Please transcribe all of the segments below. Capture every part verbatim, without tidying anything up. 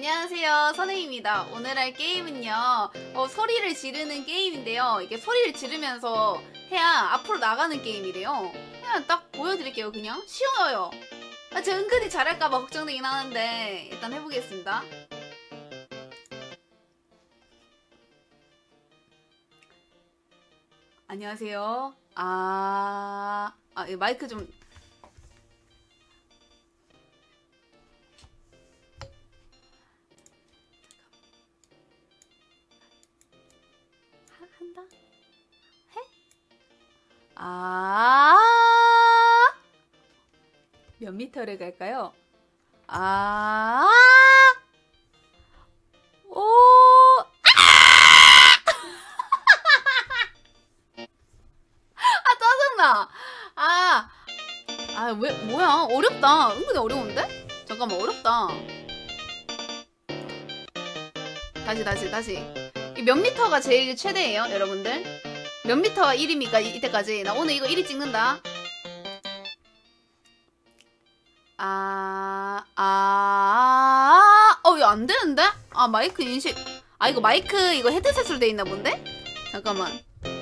안녕하세요, 선혜입니다. 오늘 할 게임은요, 어, 소리를 지르는 게임인데요. 이게 소리를 지르면서 해야 앞으로 나가는 게임이래요. 그냥 딱 보여드릴게요. 그냥 쉬워요. 아, 제가 은근히 잘할까봐 걱정되긴 하는데 일단 해보겠습니다. 안녕하세요. 아, 아, 이 마이크 좀. 한다? 해? 아, 몇 미터를 갈까요? 아, 오, 아, 짜증나. 아, 아, 왜, 뭐야. 어렵다. 은근히 어려운데? 잠깐만, 어렵다. 다시, 다시, 다시. 이 몇 미터가 제일 최대예요, 여러분들? 몇 미터가 일입니까, 이, 이때까지? 나 오늘 이거 일 위 찍는다. 아, 아, 어, 이거 안 되는데? 아, 마이크 인식. 아, 이거 마이크, 이거 헤드셋으로 돼 있나 본데? 잠깐만.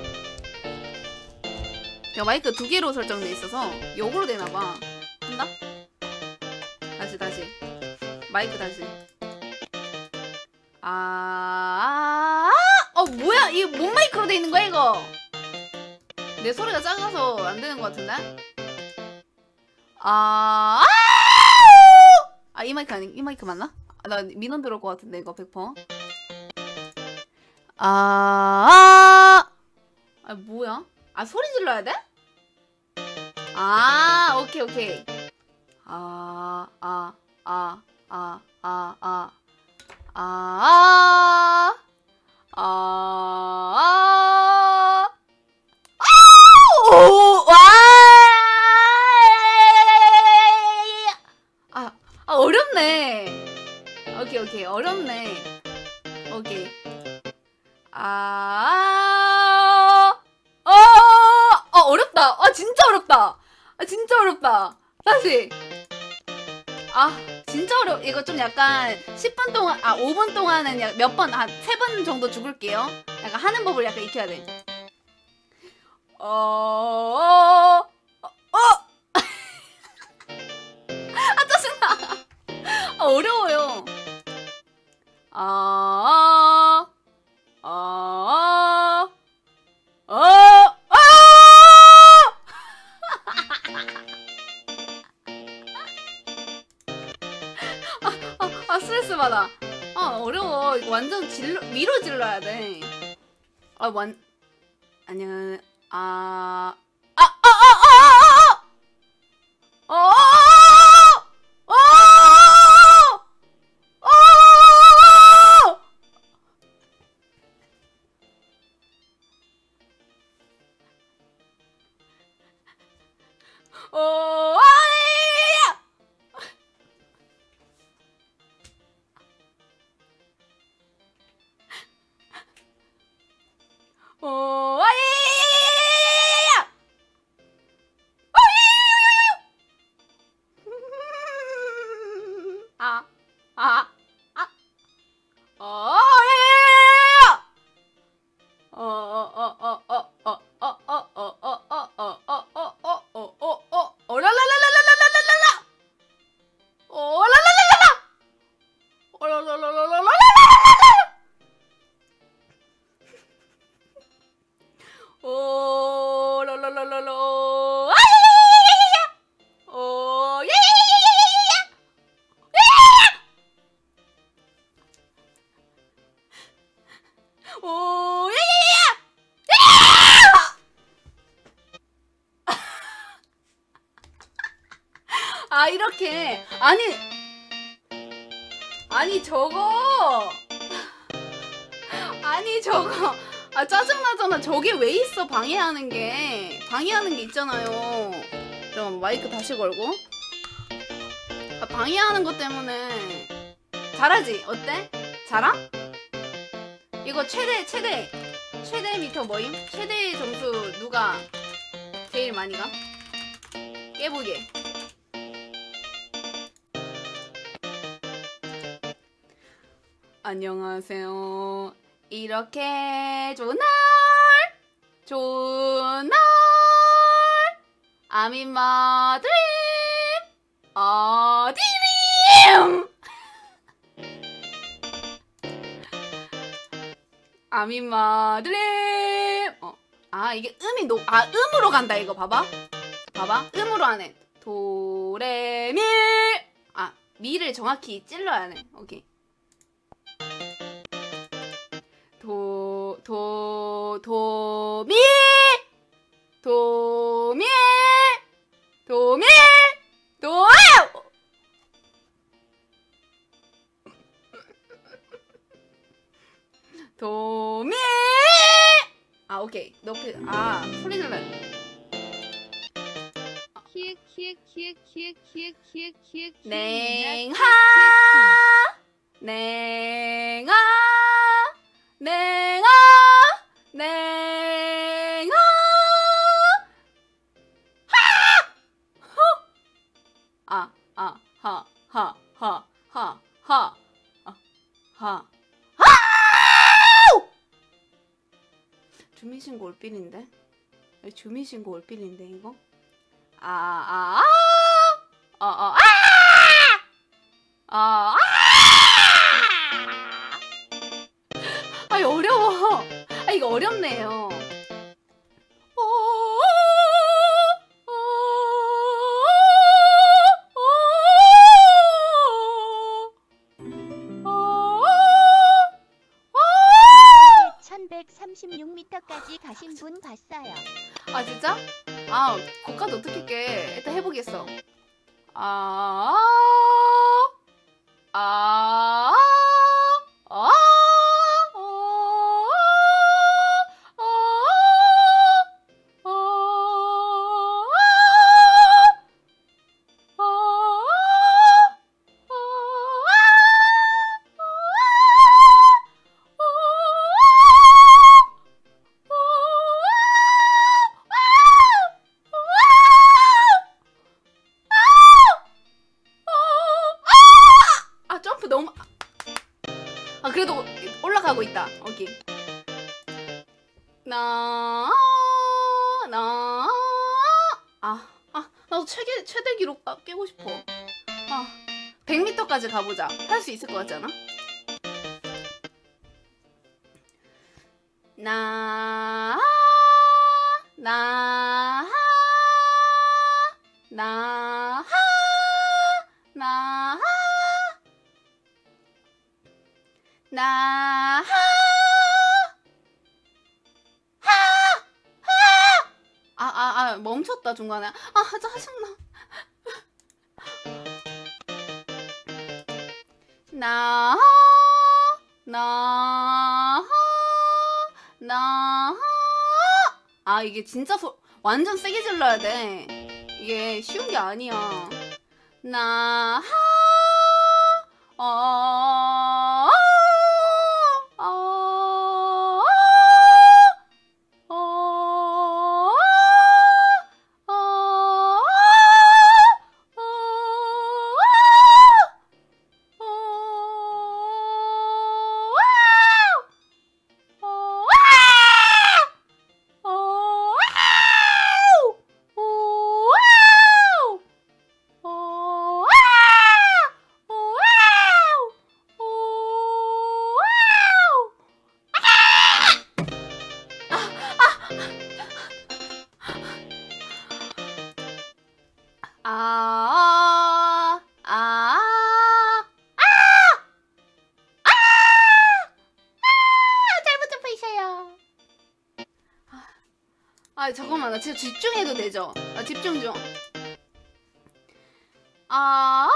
야, 마이크 두 개로 설정돼 있어서, 요거로 되나봐. 한다? 다시, 다시. 마이크 다시. 아, 어, 뭐야? 이거 뭔 마이크로 돼 있는 거야, 이거? 내 소리가 작아서 안 되는 것 같은데? 아, 아, 이 마이크 아니, 이 마이크 맞나? 아, 나 민원 들어올 것 같은데, 이거 백 퍼센트. 아, 아, 뭐야? 아, 소리 질러야 돼? 아, 오케이, 오케이. 아, 아, 아, 아, 아, 아, 아, 아, 아, 오, 와, 아, 아, 어렵네. 오케이, 오케이, 어렵네. 오케이. 아, 어, 어, 어렵다. 아, 진짜 어렵다. 아, 진짜 어렵다. 다시. 아, 진짜 어려. 이거 좀 약간 십 분 동안, 아, 오 분 동안은 몇 번, 한 세 번 정도 죽을게요. 약간 하는 법을 약간 익혀야 돼. 어, 어, 어, 어. 아, 짜증나. 아, 어려워요. 아, 아, 아, 아, 아, 아, 스트레스 받아. 아, 어려워. 이거 완전 질러, 위로 질러야 돼. 아, 완, 안녕, 아, 아, 아, 아, 아, 아, 아, 아, 아, 아, 아, 어, 아야! 어, 아야야야야야야야! 아, 아, 아, 어, 야야야야야야! 어, 어, 어, 어, 어, 어, 어, 어, 어, 어, 어, 어, 어, 어, 어, 어, 어, 어, 어, 라라라라라라라라라! 어, 라라라라라! 어, 라라라라라라라! 오, 라라라라라. 아야야야야야야. 오, 야야야야야야야. 오, 야야야야. 아, 이렇게. 아니, 아니, 저거. 아니, 저거. 아, 짜증나잖아. 저게 왜 있어, 방해하는 게. 방해하는 게 있잖아요. 잠깐만, 마이크 다시 걸고. 아, 방해하는 것 때문에. 잘하지? 어때? 잘하? 이거 최대, 최대. 최대 미터 뭐임? 최대 점수 누가 제일 많이 가? 깨보게. 안녕하세요. 이렇게 좋은 날, 좋은 날, I'm in my dream, 어디림? I'm in my dream. 어, 아 이게 음이 높, 아 음으로 간다 이거 봐봐, 봐봐, 음으로 하네. 도레미. 아 미를 정확히 찔러야 하네. 오케이. 도, 도, 도미! 도미! 도미! 도! 도미! 아, 오케이. 높이, 아, 소리 질러. 냉하! 냉하! 냉아 냉아 하아아하하하하하하 주민신고 올빌인데? 주민신고 올빌인데 이거? 아아아아아아아 아 어려워. 아 이거 어렵네요. 천백삼십육 미터까지 가신 분 봤어요. 아 진짜? 아 거기까지 어떻게 깨? 일단 해보겠어. 아 아, 아, 아 점프 너무 아 그래도 올라가고 있다. 오케이. 나, 나, 아, 아, 나도 최대, 최대 기록 깨고 싶어. 아, 백 미터까지 가보자. 할 수 있을 것 같지 않아? 나, 나, 나, 나, 나, 아, 아, 아, 멈췄다, 중간에. 아, 짜증나. 나, 나, 나, 아, 이게 진짜 소, 완전 세게 질러야 돼. 이게 쉬운 게 아니야. 나, 어, 어, 어, 아, 아, 아, 아, 잘못 잡고 있어요. 아, 잠깐만, 나 진짜 집중해도 되죠? 아, 집중 좀. 아,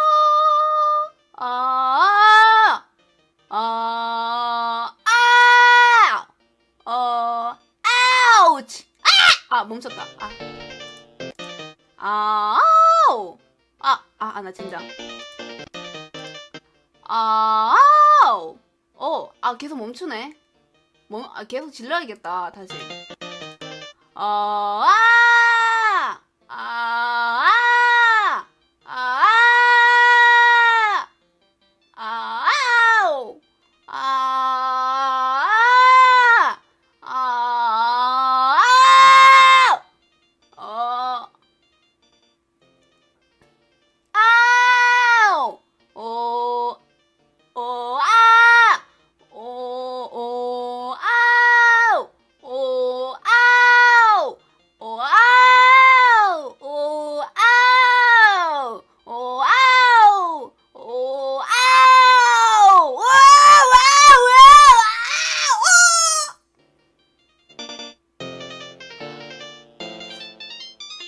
아, 아, 아, 어, 아우치, 아, 아, 멈췄다. 아, 아, 아우, 아, 아, 아, 나 진짜. 아, 아우, 어, 아, 계속 멈추네. 멈, 아, 계속 질러야겠다, 다시. 어, 아, 아, 아, 아, 아, 아우, 아,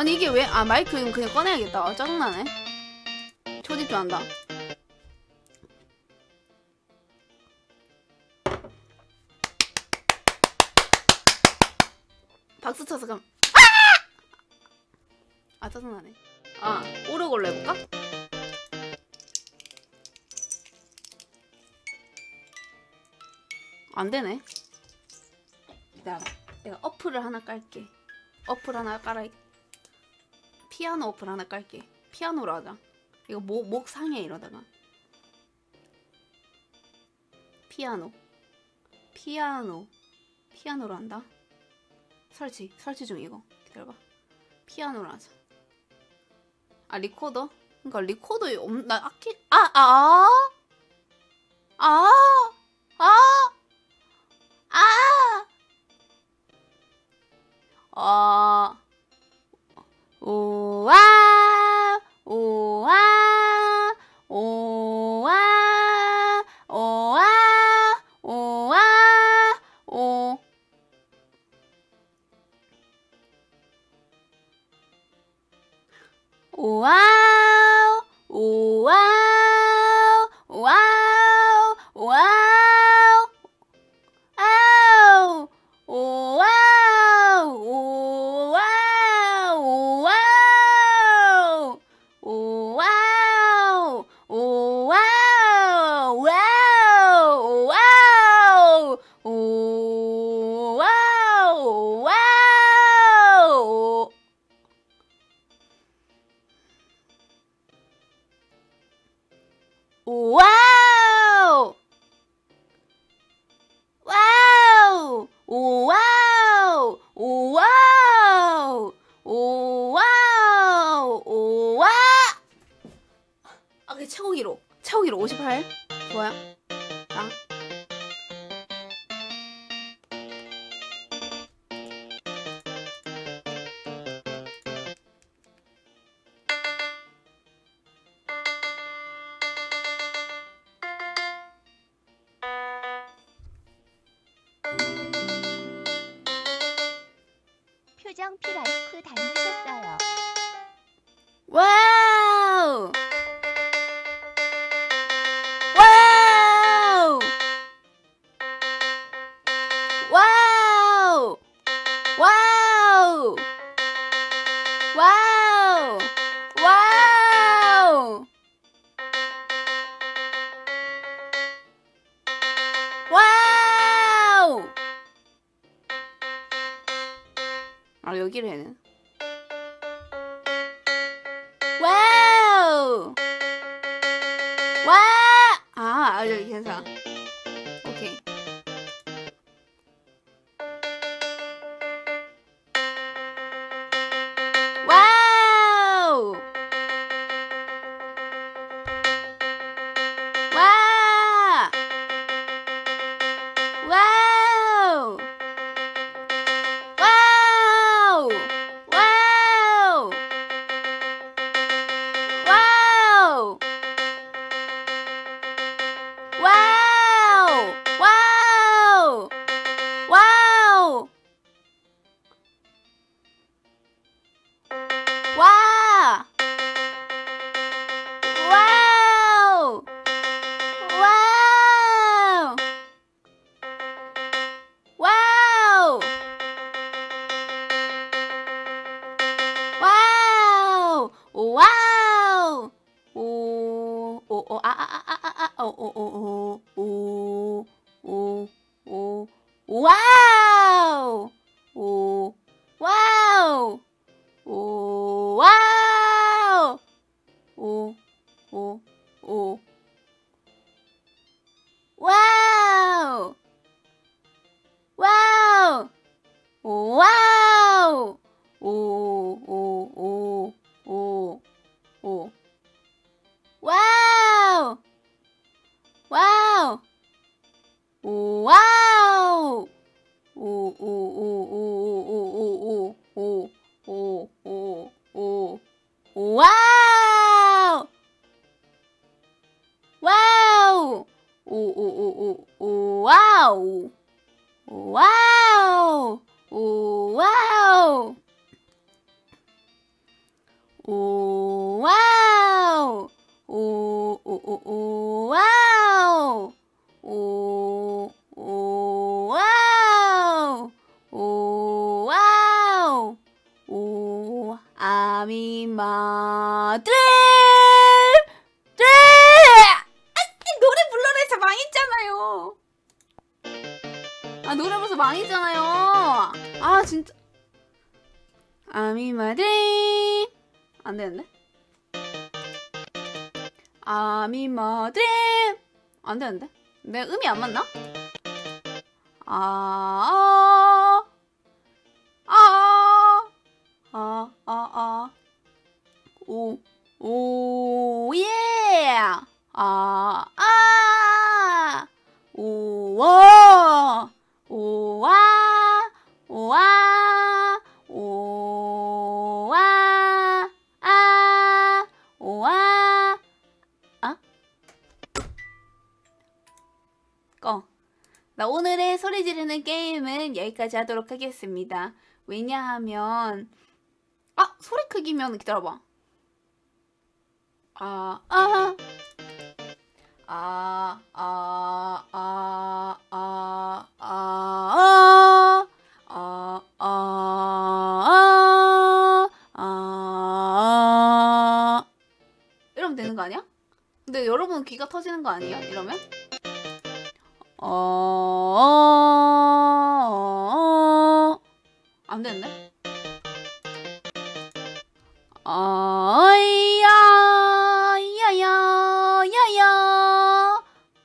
아니 이게 왜? 아 마이크 그냥 꺼내야겠다. 아, 짜증나네. 초집중 한다. 박수 쳐서 그럼. 아! 아 짜증나네. 아 오르골로 해볼까? 안되네. 내가, 내가 어플을 하나 깔게. 어플 하나 깔아. 피아노 어플 하나 깔게. 피아노로 하자. 이거 목, 목 상해 이러다가. 피아노 피아노 피아노로 한다. 설치 설치 중. 이거 기다려봐. 피아노로 하자. 아 리코더? 그니까 리코더 없.. 나 악기.. 아! 아! 아! 아! 아! 아! 오와 오와 오와 오와 오와 오 오와우 오와우 오와우 오와우 아우 오와우 오와우 오와우 오와우 오와우 와우 오와우 오와우 와우 와우! 와우! 오와우! 오와우! 오와우! 오와! 아, 그 최고 기록. 최고 기록 오십팔. 좋아요. 자. 표정 피라이크 닮으셨어요. 와우! 와우! 와우! 와우! 와우! 와우! 와우! 아 여기를 해야 되나? 와우! 와! 아, 아 여기 괜찮아. 오케이. 와우! 와! 와우! 와우! 와우! 와우! 와우! 와우! 와우! 와! 와우! 와우! 와우! 와우! 와우! 오, 오, 오, 아, 아, 아, 아, 아, 아, 오, 오, 오, 오, 오, 오, 와우! 오, 와우! 오, 와우! 오, 오, 오, 와우! 와우! 오, 와우! 오, 오, 오, 오, 오. 와우! 와우! 오, 와우! 오, 오, 오, 오, 오, 오, 오, 오, 오, 오, 오, 와우! 와우! 오, 오, 오, 오, 오, 와우! 오, 와우! 오, 와우! 오, 와우. 오, 오, 오, 오, 와우. 오, 오, 와우. 오, 와우. 오, 아미마, 드릴! 드릴! 아, 노래 불러라 해서 망했잖아요. 아, 노래 불러서 망했잖아요. 아, 진짜. 아미마, 드림! 안 되는데? 아미마, 드림! 안 되는데? 내 음이 안 맞나? 아, 아, 아, 아, 아, 아, 오, 오, 예! 아, 아, 오와, 오와, 오와, 오와, 아, 오와, 아? 꺼. 나 오늘의 소리 지르는 게임은 여기까지 하도록 하겠습니다. 왜냐하면 아! 소리 크기면 기다려봐. 아, 아, 아, 아, 아, 아, 아, 아, 아, 아, 아, 이러면 되는 거 아니야? 근데 여러분 귀가 터지는 거 아니에요? 이러면? 어, 안 되는데? 아야, 야야, 야야,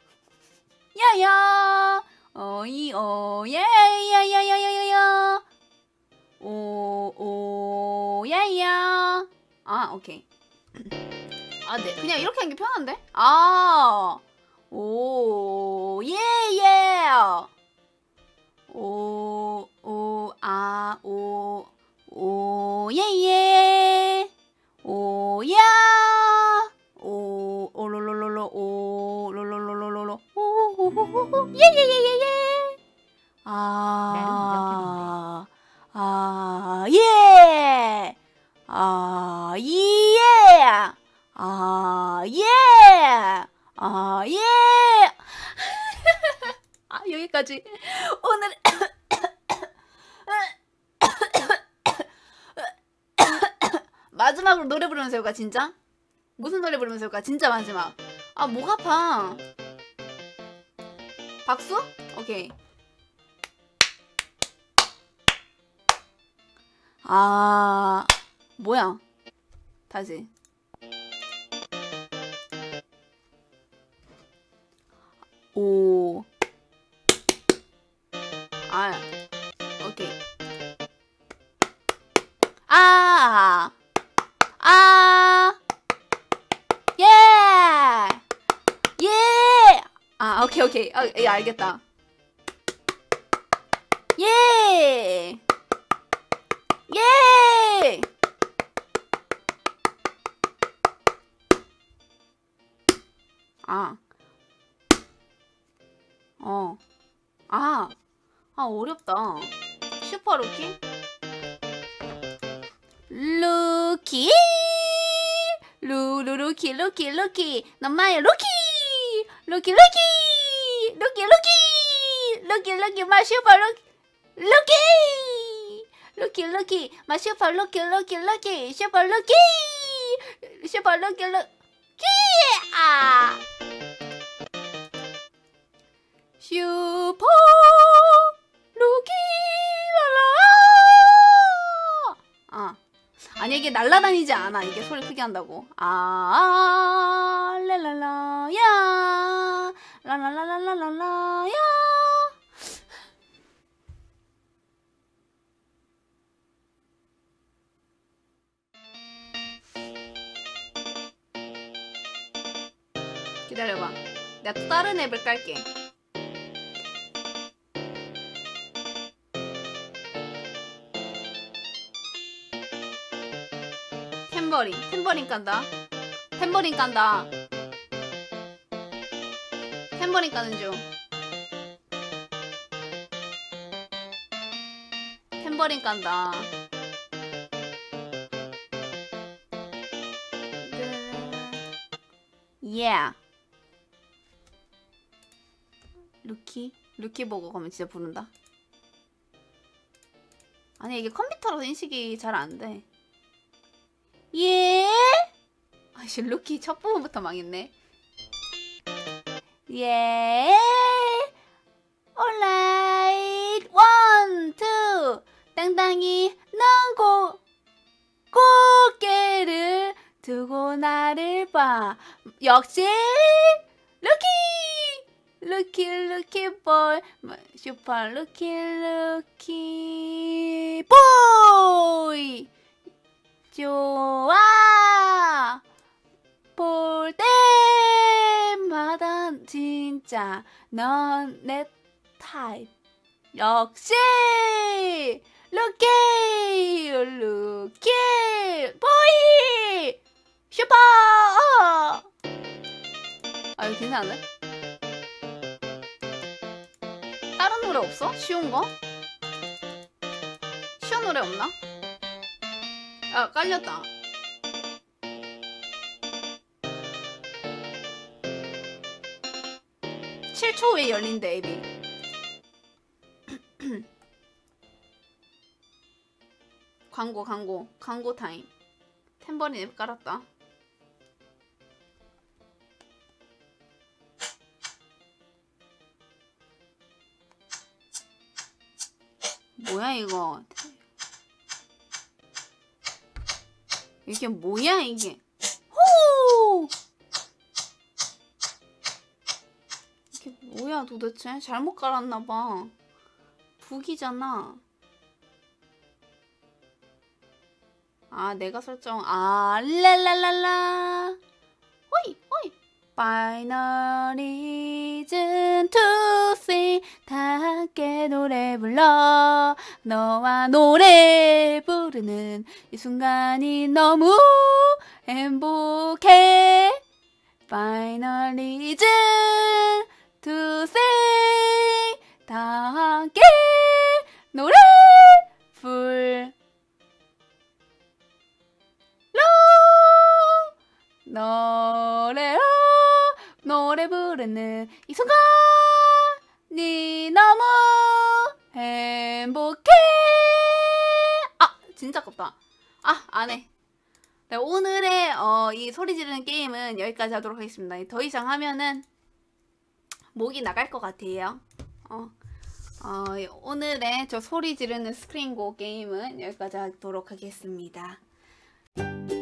야야, 어이, 어, 예, 야야야야야야, 오, 오, 야야. 아, 오케이. 아, 네. 그냥 이렇게 하는 게 편한데? 아, 오, 예, 예. 오, 오, 아, 오, 오, 예, 예. 오, 야. 오, 오로로로로, 오, 로로로로로로. 오, 오, 오, 오, 예, 예, 예, 예, 예. 아, 아, 예. 아, 예. 아, 예. 아, 예. 아, 여기까지. 오늘 마지막으로 노래 부르면서 해볼까 진짜? 무슨 노래 부르면서 해볼까 진짜 마지막. 아, 목 아파. 박수? 오케이. 아, 뭐야? 다시. 오. 아, 오케이. 아, 아, 예, 예. 아, 오케이, 오케이. 아, 예, 알겠다. 예, 예. 아, 어, 아, 아, 어렵다. 슈퍼 루키? 루키, 루루루키, 루키, 루키, 너마의 루키, 루키, 루키, 루키, 루키, 루키, 루키, 마 슈퍼 루키, 루키, 루키, 루키, 마 슈퍼 루키, 루키, 루키, 슈퍼 루키, 슈퍼 루키, 루키, 아, 슈퍼 루키, 랄라. 아, 아니 이게 날라다니지 않아. 이게 소리 크게 한다고. 아, 랄랄라, 야, 랄랄랄랄랄라, 야. 기다려봐. 내가 또 다른 앱을 깔게. 탬버린, 탬버린 깐다. 탬버린 깐다. 탬버린 까는 중. 탬버린 깐다. Yeah. 루키? 루키 보고 가면 진짜 부른다. 아니 이게 컴퓨터로 인식이 잘 안 돼. 예? 아씨 루키 첫 부분부터 망했네. 예. Alright. One, two. 땅땅이 넌고 고개를 두고 나를 봐. 역시 루키. 루키 루키 보이. 슈퍼 루키 루키 보이. 좋아. 볼 때마다 진짜 넌 내 타입. 역시 루키 루키 보이 슈퍼. 아 이거 괜찮은데? 다른 노래 없어? 쉬운 거? 쉬운 노래 없나? 아 깔렸다. 칠 초 후에 열린대 앱이. 광고 광고 광고 타임. 탬버린 앱 깔았다. 뭐야 이거. 이게 뭐야 이게. 호! 이게 뭐야 도대체. 잘못 깔았나봐. 북이잖아. 아 내가 설정. 아 랄랄랄라. 호이 호이. Final reason to sing. 다 함께 노래 불러. 너와 노래 부르는 이 순간이 너무 행복해. Final reason to sing. 다 함께 노래 불러. 노래로 노래 부르는 이 순간이 너무 행복해. 아 진짜 아깝다. 아 안해. 네, 오늘의 어, 이 소리 지르는 게임은 여기까지 하도록 하겠습니다. 더 이상 하면은 목이 나갈 것 같아요. 어, 어, 오늘의 저 소리 지르는 스크린고 게임은 여기까지 하도록 하겠습니다.